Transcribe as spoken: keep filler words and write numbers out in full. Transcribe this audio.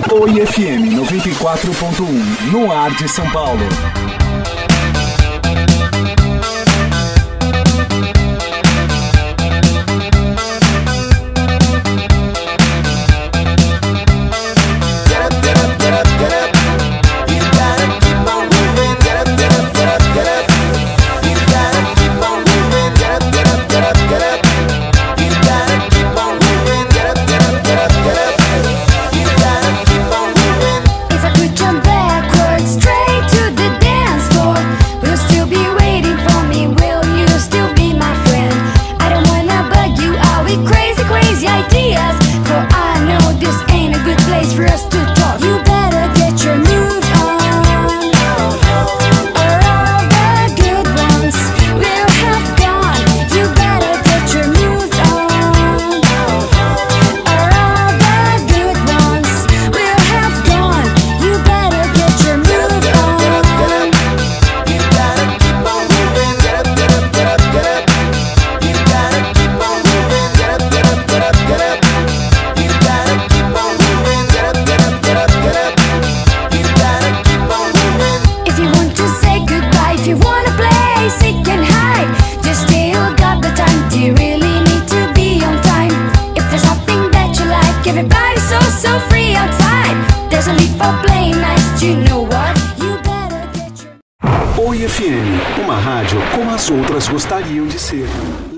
Oi F M noventa e quatro ponto um, no ar de São Paulo. Oi F M, uma rádio como as outras gostariam de ser.